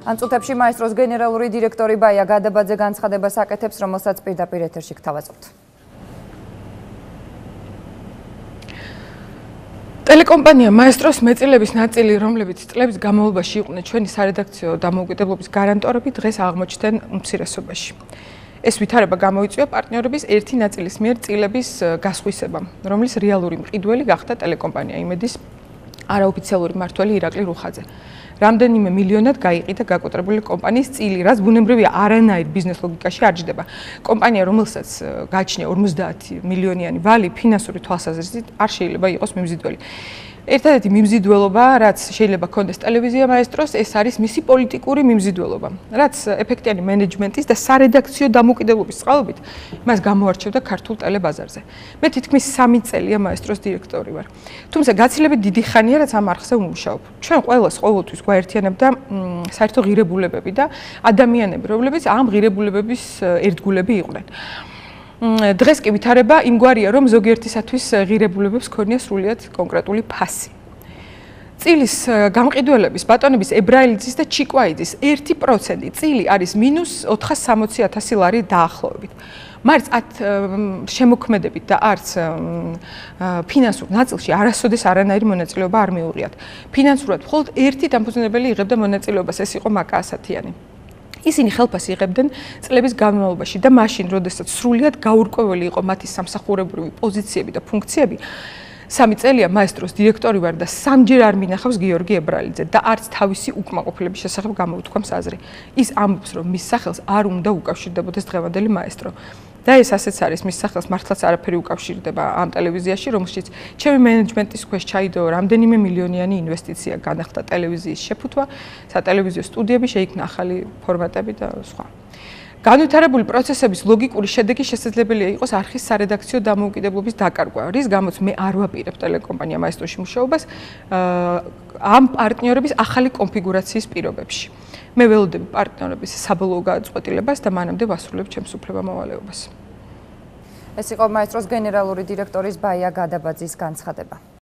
Ამ წუთებში მაესტროს გენერალური დირექტორი ბაია გადაბაძე განცხადებას აკეთებს, რომელსაც პირდაპირ ეთერში გთავაზობთ. ტელეკომპანია მაესტროს მეწილების ნაწილი, რომლებიც წლების განმავლობაში იყვნენ ჩვენი სარედაქციო დამოუკიდებლობის გარანტორები, დღეს აღმოჩნდნენ უმცირესობაში. ეს ვითარება გამოიწვია პარტნიორების ერთი ნაწილის მიერ წილების გასხვისებამ, რომლის რეალური მყიდველი გახდა ტელეკომპანია იმედის არაოფიციალური მმართველი ირაკლი რუხაძე. რამდენიმე მილიონად გაიყიდა გაკოტრებული კომპანიის წილი, რაც ბუნებრივია არანაირ ბიზნეს ლოგიკაში არ ჯდება. კომპანია, რომელსაც გააჩნია 50 მილიონიანი ვალი, ფინანსური თვალსაზრისით არ შეიძლება იყოს მიმზიდველი. ერთადერთი მიმზიდველობა, რაც შეიძლება ქონდეს ტელევიზია მაესტროს, ეს არის მისი პოლიტიკური მიმზიდველობა, რაც ეფექტიანი მენეჯმენტის და სარედაქციო დამოუკიდებლობის წყალობით მას გამოარჩევდა ქართულ ტელებაზარზე. მე თითქმის 3 წელია მაესტროს დირექტორი ვარ. თუმცა გაცილებით დიდი ხანია, რაც ამ არხზე ვმუშაობ. ჩვენ ყველას ყოველთვის გვაერთიანებდა საერთო ღირებულებები და ადამიანები, რომლებიც ამ ღირებულებების ერთგულები იყვნენ. დღეს კი ვითარება იმგვარია, რომ ზოგიერთისათვის ღირებულებებს ქონია სრულიად კონკრეტული ფასი. წილის გამყიდველების ბატონების ებრაელიძის და ჩიკვაიძის 1% წილი არის -460,000 ლარი დაახლოებით. მარც შემოქმედებით და არც ფინანსურ ნაწილში არასოდეს არანაირი მონაწილეობა არ მიუღიათ. ფინანსურად მხოლოდ ერთი დამფუძნებელი იღებდა მონაწილეობას, ეს იყო მაკა ასათიანი. ისინი ხელფას იღებდნენ წლების განმავლობაში და მაშინ, როდესაც სრულიად გაურკვეველი იყო მათი სამსახურებრივი პოზიციები და ფუნქციები, 3 წელია მაესტროს დირექტორი ვარ და 3-ჯერ არ მინახავს გიორგი ებრალიძე და არც თავისი უკმაყოფილების შესახებ გამოუთქვამს აზრი. ის ამბობს, რომ მის სახელს არ უნდა უკავშირდებოდეს დღევანდელი მაესტრო. და ეს ასეც არის, მის სახელს მართლაც არაფერი უკავშირდება ამ ტელევიზიაში, რომელშიც ჩემი მენეჯმენტის ქვეშ ჩაიდო რამდენიმე მილიონიანი ინვესტიცია განახდა ტელევიზიის შეფუთვა, სატელევიზიო სტუდიები, შეიქმნა ახალი ფორმატები და სხვა. განვითარებული პროცესების ლოგიკური შედეგი შესაძლებელია იყოს არხის სარედაქციო დამოუკიდებლობის დაკარგვა, რის გამოც მე არ ვაპირებ ტელეკომპანია მაესტროში მუშაობას ამ პარტნიორების ახალი კონფიგურაციის პირობებში. მე ველოდები პარტნიორების საბოლოო გადაწყვეტილებას და მანამდე ვასრულებ ჩემს უფლებამოვალეობას. ეს იყო მაესტროს გენერალური დირექტორის ბაია გადაბაძის განცხადება.